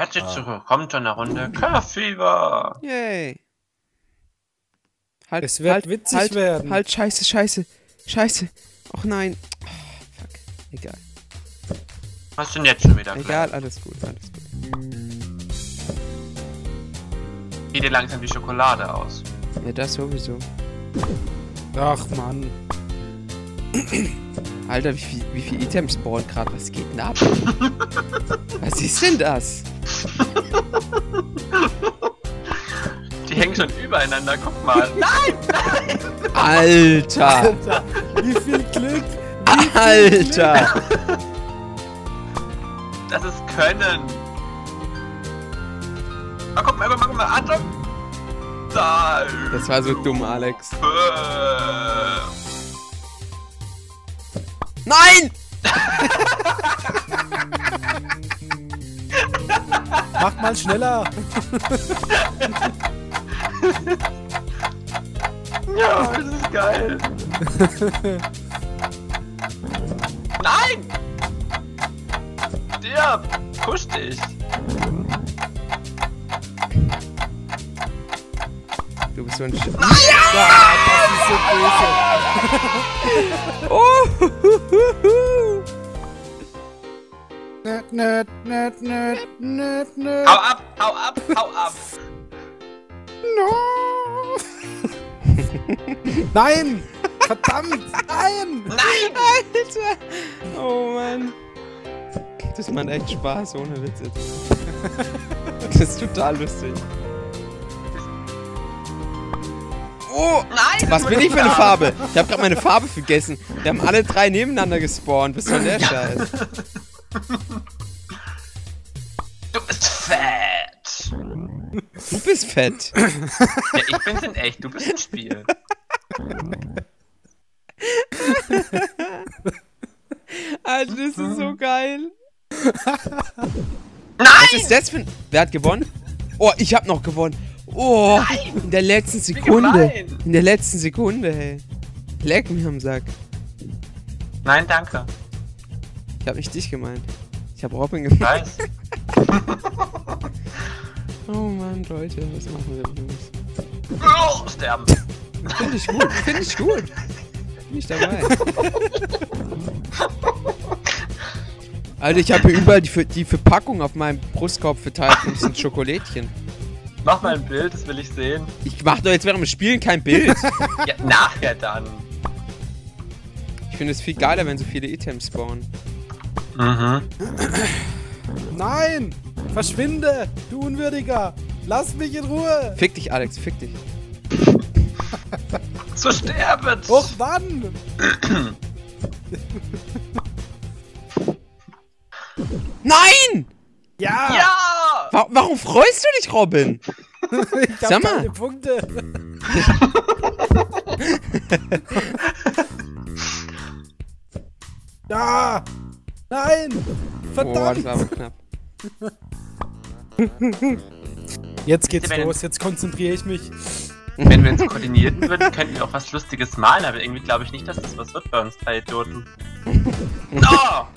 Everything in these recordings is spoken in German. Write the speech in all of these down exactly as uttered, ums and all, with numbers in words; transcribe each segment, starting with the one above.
Herzlich ah. zurück. Kommt zu einer Runde Curve-Fever. Yay. Halt, es wird halt, witzig halt, werden. Halt, scheiße, scheiße, scheiße. Och nein. Oh, fuck. Egal. Was ist denn jetzt schon wieder? Egal, alles gut, alles gut. Sieht dir langsam wie Schokolade aus. Ja, das sowieso. Ach, Mann. Alter, wie viel, wie viel Items spawnen gerade? Was geht denn ab? Was ist denn das? Die hängen schon übereinander, guck mal. Nein, nein! Alter! Alter, wie viel Glück! Wie viel Alter! Glück. Das ist Können. Ah, guck mal, guck mal, guck mal, Achtung! Da. Das war so dumm, Alex. Äh. Nein! Mach mal schneller! Ja, das ist geil. Nein! Der pusht dich. Du bist so ein Sch... Ja, das ist so böse! Oh! Nöt, nöt, nöt, nöt, nöt, nöt. Hau ab, hau ab, hau ab. No. Nein! Verdammt! Nein! Nein! Alter! Oh Mann. Das macht echt Spaß, ohne Witz jetzt. Das ist total lustig. Oh! Nein! Was bin ich für eine Farbe? Ich habe gerade meine Farbe vergessen. Wir haben alle drei nebeneinander gespawnt. Was soll der Scheiß? Du bist fett! Du bist fett. Ja, ich bin's in echt, du bist im Spiel. Alter, das ist so geil. Nein! Was ist das für ein... Wer hat gewonnen? Oh, ich hab noch gewonnen. Oh, Nein! in der letzten Wie Sekunde. gemein. In der letzten Sekunde, hey. Leck mich am Sack. Nein, danke. Ich hab nicht dich gemeint. Ich hab Robin gemeint. Weiß. Oh Mann, Leute, was machen wir denn los? Oh, sterben. Finde ich gut, finde ich gut. Bin ich dabei. Alter, ich habe hier überall die, die Verpackung auf meinem Brustkorb verteilt und es sind Schokolädchen. Mach mal ein Bild, das will ich sehen. Ich mach doch jetzt während dem Spielen kein Bild. Ja, nachher dann. Ich finde es viel geiler, wenn so viele Items spawnen. Mhm. Nein! Verschwinde! Du Unwürdiger! Lass mich in Ruhe! Fick dich, Alex, fick dich. So sterbet! Och, wann? Nein! Ja! Ja! Wa warum freust du dich, Robin? Ich hab Sag mal. keine Punkte! Ja! Nein! Boah, das Verdammt! war aber knapp. Jetzt geht's Wenn- los, jetzt konzentriere ich mich. Wenn wir uns koordinieren würden, könnten wir auch was Lustiges malen, aber irgendwie glaube ich nicht, dass das was wird bei uns drei Idioten. Oh!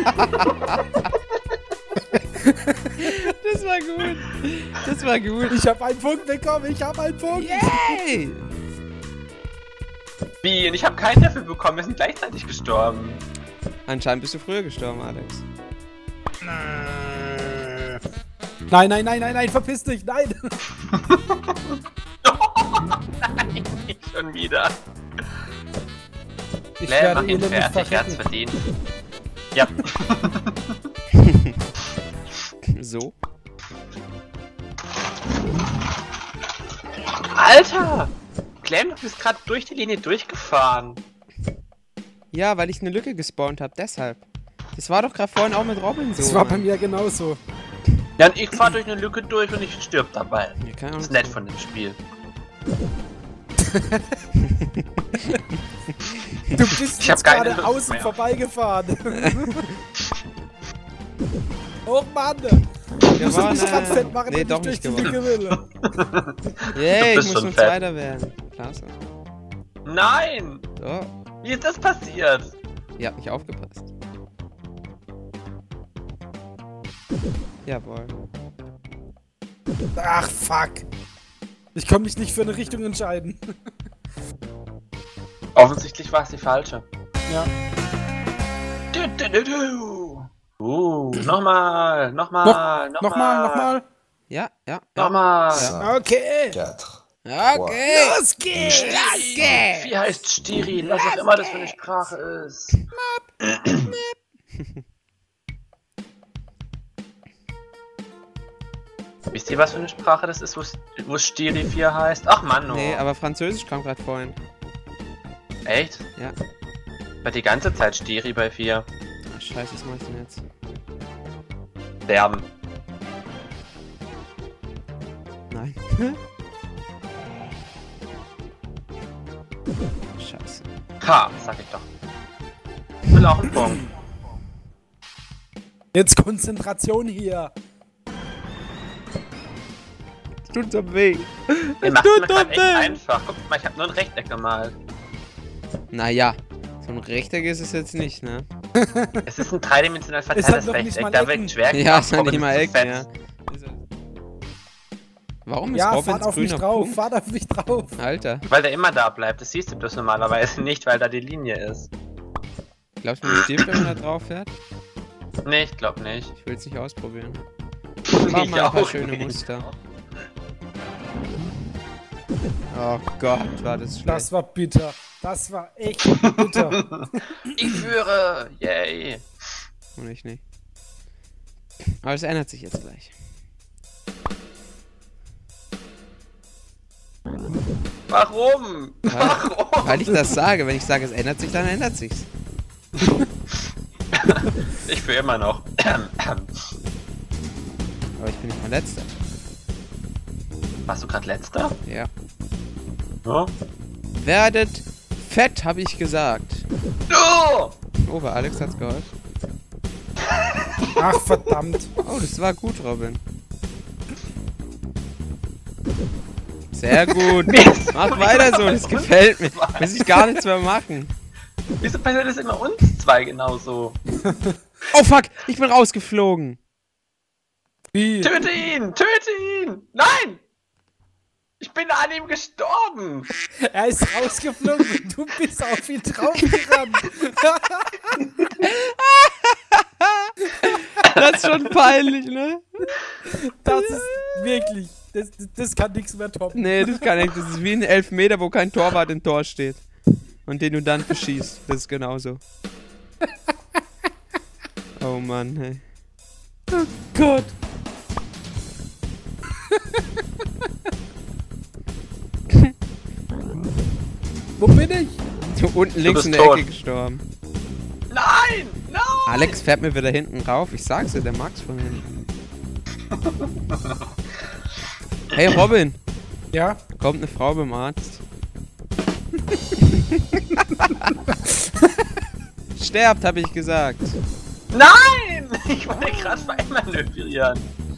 Das war gut. Das war gut. Ich hab einen Punkt bekommen, ich hab einen Punkt! Yay! Wie? Und ich habe keinen dafür bekommen, wir sind gleichzeitig gestorben. Anscheinend bist du früher gestorben, Alex. Nein, nein, nein, nein, nein, verpiss dich, nein! Nein, nicht schon wieder. Ich Claire, mach werde ihn elendig fertig, er hat's verrecken. verdient. Ja. So? Alter! Clem, du bist gerade durch die Linie durchgefahren. Ja, weil ich eine Lücke gespawnt habe, deshalb. Das war doch gerade vorhin auch mit Robin so. Das war bei Mann. mir genauso. Ja, und ich fahr durch eine Lücke durch und ich stirb dabei. Ja, keine Das ist Ahnung. nett von dem Spiel. Du bist Ich hab jetzt keine gerade Lust außen mehr. vorbeigefahren. Oh Mann! Du musst mich grad fett machen, Nee, wenn doch ich nicht durch die gewonnen. Lücke will. Yay, Du ich bist muss schon nur fett. Zweiter werden. Klasse. Nein! So. Wie ist das passiert? Ihr habt nicht aufgepasst. Jawohl. Ach, fuck. Ich kann mich nicht für eine Richtung entscheiden. Offensichtlich war es die falsche. Ja. Du, du, du, du. Uh, nochmal, nochmal, Noch, nochmal, nochmal. Ja, ja, ja. Nochmal. Ja. Okay. Okay. Los geht's. Danke. Wie heißt Stiri? Was auch immer das für eine Sprache ist. Wisst ihr, was für eine Sprache das ist, wo, wo Stiri vier heißt? Ach Mann, oh. Nee, aber Französisch kam gerade vorhin. Echt? Ja. War die ganze Zeit Stiri bei vier. Ach, scheiße, was mach ich denn jetzt? Sterben. Nein. Scheiße. Ha, sag ich doch. Ich will auch einen Punkt. Jetzt Konzentration hier. Tut so weh. Ihr macht es mir grad echt einfach. Guckt mal, ich hab nur ein Rechteck gemalt. Naja, so ein Rechteck ist es jetzt nicht, ne? Es ist ein dreidimensional Es hat verteiltes doch nicht Rechteck, mal da Ecken. wird schwer Ja, gemacht, es hat Robin nicht mal ist zu Ecken, fett. ja. Warum ist Ja, Robins fahrt auf mich grüner drauf. Punkt? Fahrt auf mich drauf. Alter, Weil der immer da bleibt, das siehst du bloß normalerweise nicht, weil da die Linie ist. glaubst du, man stirbt, wenn man da drauf fährt? Nee, ich glaub nicht. Ich will es nicht ausprobieren. Mach Ich mal ein paar auch schöne nicht. Muster. Oh Gott, war das schlecht. Das war bitter. Das war echt bitter. Ich führe! Yay! Und ich nicht. Aber es ändert sich jetzt gleich. Warum? Weil, Warum? weil ich das sage. Wenn ich sage, es ändert sich, dann ändert sich's. Ich führe immer noch. Aber ich bin nicht mein Letzter. Warst du gerade letzter? Ja. Ja. Werdet fett, habe ich gesagt. Oh! Oh, bei Alex hat's geholfen. Ach, verdammt. Oh, das war gut, Robin. Sehr gut. Mach weiter so, das gefällt mir. Muss ich gar nichts mehr machen. Wieso passiert das immer uns zwei genauso? Oh fuck, ich bin rausgeflogen. Wie? Töte ihn! Töte ihn! Nein! Ich bin an ihm gestorben! Er ist rausgeflogen und du bist auf ihn draufgerannt. Das ist schon peinlich, ne? Das ist wirklich. Das, das, das kann nichts mehr toppen. Nee, das kann nicht. Das ist wie ein Elfmeter, wo kein Torwart im Tor steht. Und den du dann verschießt. Das ist genauso. Oh Mann, hey. Oh Gott. Wo bin ich? Du unten links bist in der tot. Ecke gestorben. Nein! Nein! Alex fährt mir wieder hinten rauf. Ich sag's dir, der mag's von hinten. Hey Robin, Ja? kommt eine Frau beim Arzt. Sterbt, habe ich gesagt. Nein! Ich wollte gerade vermanövrieren.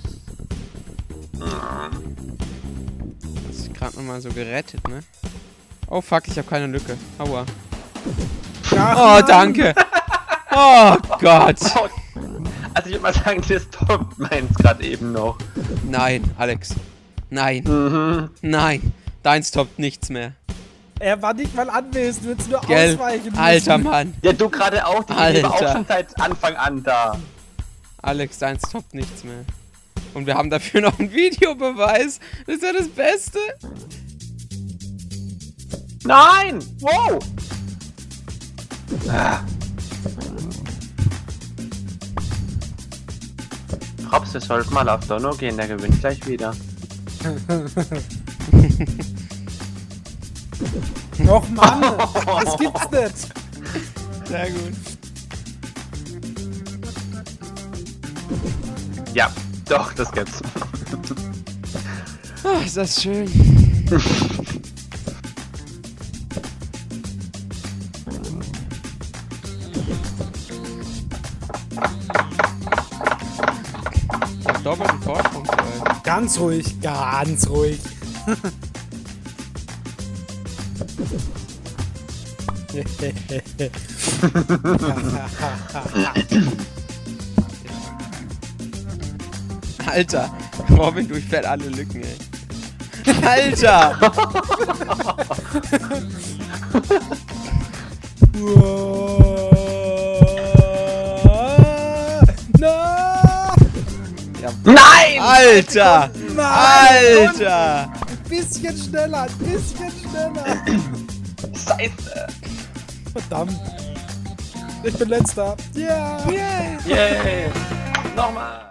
Das ist gerade nochmal so gerettet, ne? Oh fuck, ich habe keine Lücke. Aua. Ja, Oh, danke. Oh Gott. Oh. Also ich würde mal sagen, das toppt meins gerade eben noch. Nein, Alex. Nein. Mhm. Nein. Deins toppt nichts mehr. Er war nicht mal anwesend, du hättest nur Gell? ausweichen müssen. Alter Mann. Ja, du gerade auch, die Linie war auch Alter. schon seit Anfang an da. Alex, deins toppt nichts mehr. Und wir haben dafür noch einen Videobeweis. Das ist ja das Beste. Nein! Wow! Ah. Props, wir sollten mal auf Donno gehen, der gewinnt gleich wieder. Och Mann, das gibt's nicht. Sehr gut. Ja, doch, das gibt's. Oh, ist das schön. Ich hab doppelten Vorsprung für euch. Ganz ruhig, ganz ruhig. Alter, Robin durchfährt alle Lücken, ey. Alter! Ja. Nein! Alter! Nein! Alter! Ein bisschen schneller, ein bisschen schneller. Scheiße! Verdammt. Ich bin letzter. Ja. Yeah. Yay! Nochmal!